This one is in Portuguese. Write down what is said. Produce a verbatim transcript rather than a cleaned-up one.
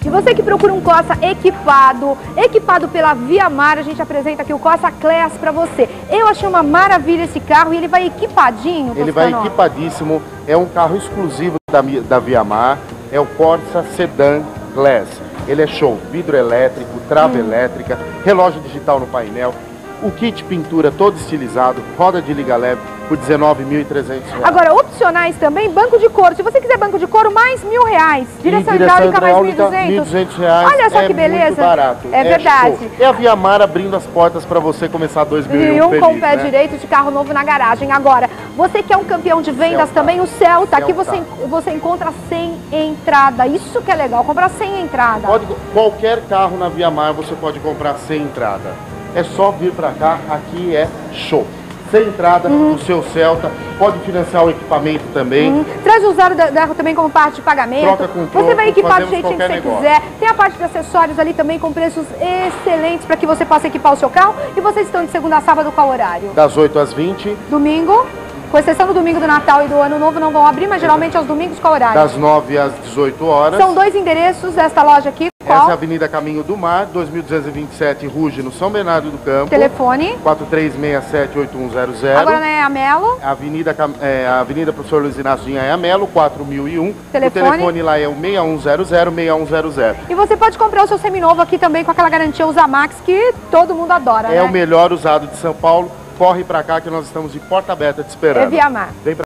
gente, você que procura um Corsa equipado, equipado pela Via Mar, a gente apresenta aqui o Corsa Class para você. Eu achei uma maravilha esse carro e ele vai equipadinho, Ele vai equipadíssimo, é um carro exclusivo da, da Via Mar, é o Corsa Sedan Class. Ele é show, vidro elétrico, trava hum. elétrica, relógio digital no painel, o kit pintura todo estilizado, roda de liga leve por dezenove mil e trezentos reais. Agora, opcionais também, banco de couro. Se você quiser banco de couro, mais mil reais. Direção, direção hidráulica, mais mil e duzentos. mil e duzentos reais. Olha só é que beleza. Muito barato. É, é verdade. Show. É a Via Mar abrindo as portas para você começar dois mil e um feliz, com o pé né? direito de carro novo na garagem. Agora, você que é um campeão de vendas Celta. também, o Celta, aqui Celta. você, você encontra sem entrada. Isso que é legal, comprar sem entrada. Pode, qualquer carro na Via Mar você pode comprar sem entrada. É só vir para cá, aqui é show. Sem entrada, uhum. o seu Celta, pode financiar o equipamento também. Uhum. Traz o usado da, da, também como parte de pagamento. Troca com troco, você vai equipar do jeitinho que você negócio. quiser. Tem a parte de acessórios ali também com preços excelentes para que você possa equipar o seu carro. E vocês estão de segunda a sábado, qual horário? Das oito às vinte. Domingo? Com exceção do domingo do Natal e do Ano Novo não vão abrir, mas geralmente aos domingos qual horário? Das nove às dezoito horas. São dois endereços desta loja aqui. Qual? Essa é a Avenida Caminho do Mar, dois mil duzentos e vinte e sete, Ruge, no São Bernardo do Campo. Telefone? quatro três seis sete, oito um zero zero. Agora não é a Melo? A Avenida, é, a Avenida Professor Luiz Inácio de Anhamelo, quatro mil e um. Telefone? O telefone lá é o seis um zero zero, seis um zero zero. E você pode comprar o seu seminovo aqui também com aquela garantia Usamax que todo mundo adora, É né? o melhor usado de São Paulo. Corre pra cá que nós estamos de porta aberta te esperando. É Via Mar. Vem pra